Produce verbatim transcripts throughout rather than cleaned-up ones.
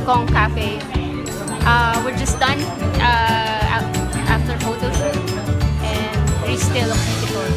Cong Caphe. Uh, we're just done uh, after photo shoot, and it still looks beautiful.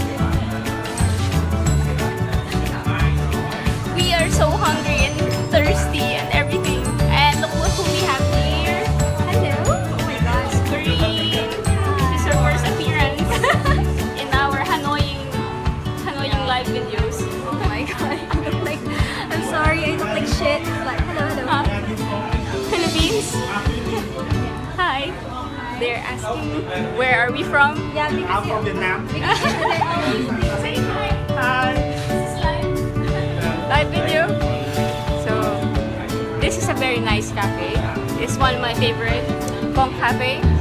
We are so hungry and thirsty and everything. And look who we have here. Hello. Oh my gosh, Coreen. This is her first appearance in our Hanoi, Hanoi live videos. Oh my god, I look like, I'm sorry, I look like shit. But hello, hello. Huh? Philippines. Hi. They're asking where are we from? Yeah, because I'm from Vietnam. because they're always Say hi. Hi. This is live. Live video. So this is a very nice cafe. It's one of my favorite, Cong Caphe.